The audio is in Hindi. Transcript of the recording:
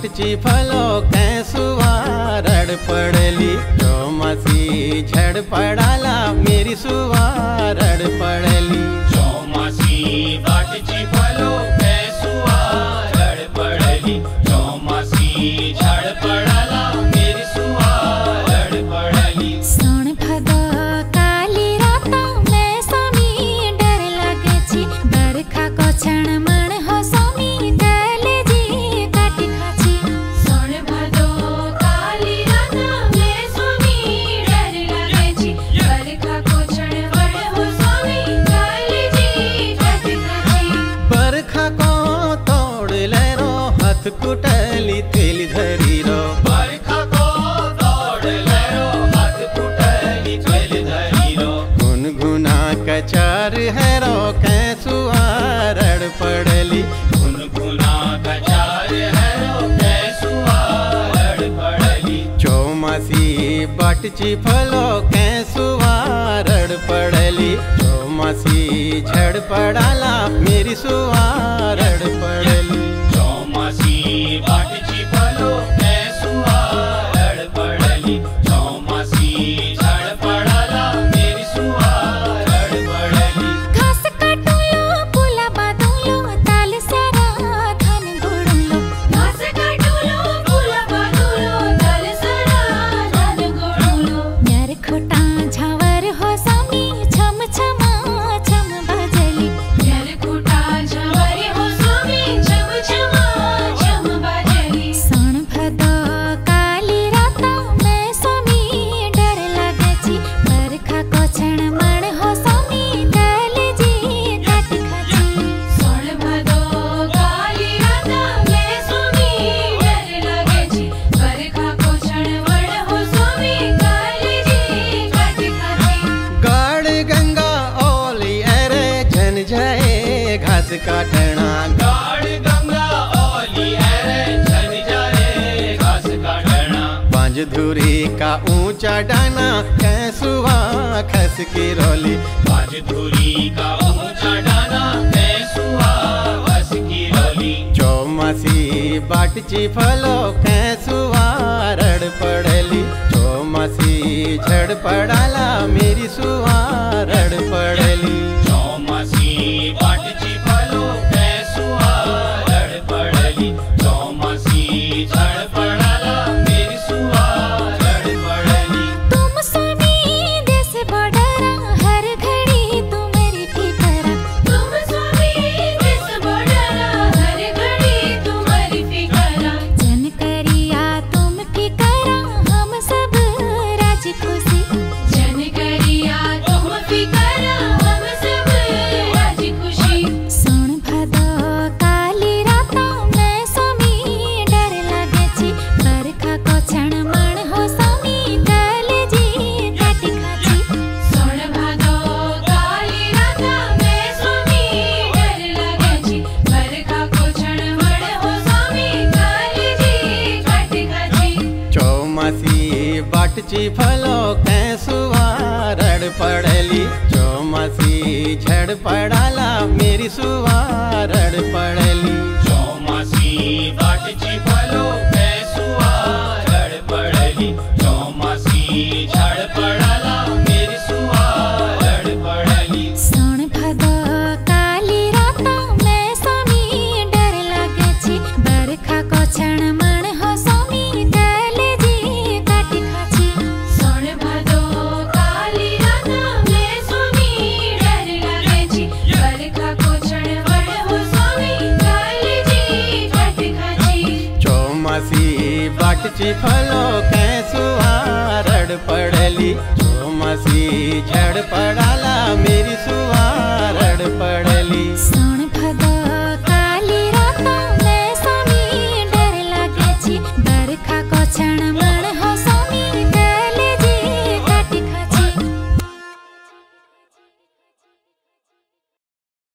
बाटची फलो कैसुआ रड़ पड़ली। चौमासी झड़ पड़ाला मेरी सुआ रड़ पड़ली। चौमासी बाटची फलो कैसुआ रड़ पड़ली। चौमासी झड़ पड़ाला मेरी सुआ रड़ पड़ली। सोन भदो काली राता मैं स्वामी डर लगे छी। बरखा को क्षण मन हो स्वामी दले जी काटी खाची। सोन भदो काली राता मैं स्वामी डर लगे छी। बरखा को क्षण मन हो स्वामी दले जी काटी खाची। बरखा को तोड़ ले रो हाथ कुटली तेल धरी रो। बरखा को तोड़ ले रो हाथ कुटली तेल धरी रो। गुनगुना कचार है रो कैसुआ रड़ पड़ली। गुनगुना कचार है रो कैसुआ रड़ पड़ली। चौमासी बाटची फलो कैसुआ रड़ पड़ली। चौमासी झड़ पड़ाला मेरी सुआ रड़ पड़ली। चौमासी बाटची फलो कैसुआ रड़ पड़ली। चौमासी झड़ पड़ाला मेरी सुआ रड़ पड़ली। घास काटूलो पुला बादूलो ताल सरा धन गोड़ूलो। घास काटूलो पुला बादूलो ताल सरा धन गोड़ूलो। न्यार खोटा झावर हो स्वामी छम छमा छम बाजली। न्यार खोटा झावर हो स्वामी छम छमा छम बाजली। सोन भदो काली राता मैं स्वामी डर लगे छी। बरखा को क्षण मन हो स्वामी दले जी काटी खाची। सोन भदो काली राता मैं स्वामी डर लगे छी। बरखा को क्षण मन हो स्वामी दले जी काटी खाची। गाड़ गंगा ओली अरे जन जाए घास काटना। गाड़ गंगा ओली अरे झन जाए घास काटना। पांच धुरी का ऊंचा डाना कैसुआ खस की रोली। पांच धुरी का ऊंचा डाना कैसुआ बस की रोली। चौमासी बाटची फलो कैसुआ रड़ पड़ली। चौमासी झड़ पड़ाला मेरी सुआ रड़ पड़ली। चौमासी बाटची फलो कैसुआ रड़ पड़ली। चौमासी झड़ पड़ाला मेरी सुआ रड़ पड़ली। तुम स्वामी देश बॉर्डरा हर घड़ी तुम्हारी फिकरा। तुम स्वामी देश बॉर्डरा हर घड़ी तुम्हारी फिकरा। जन करिया तुम फिकरा हम सब राजी खुशी। जन करिया तुम फिकरा हम सब राजी खुशी। सोन भदो काली राता मैं स्वामी डर लगे छी। बरखा को क्षण मन हो स्वामी दले जी काटी खाची। सोन भदो काली राता मैं स्वामी डर लगे छी। बरखा को क्षण मन हो स्वामी दले जी काटी खाची। चौमासी बाटची फलो कैसुआ रड़ पड़ली। चौमासी झड़ पड़ाला मेरी सुआ रड़ पड़ली। चौमासी बाटची फलो कैसुआ रड़ पड़ली। चौमासी झड़ पड़ाला मेरी सुआ रड़ पड़ली। सोन भदो काली राता मैं स्वामी डर लगे छी। बरखा को क्षण मन हो स्वामी दले जी काटी खाची। सोन भदो काली राता मैं स्वामी डर लगे छी। बरखा को क्षण मन हो स्वामी दले जी काटी खाची। चौमासी बाटची फलो कैसुआ रड़ पड़ली। चौमासी झड़ पड़ाला मेरी सुआ रड़ पड़ली। सोन भदो काली राता मैं स्वामी डर लगे छी। बरखा को क्षण मन हो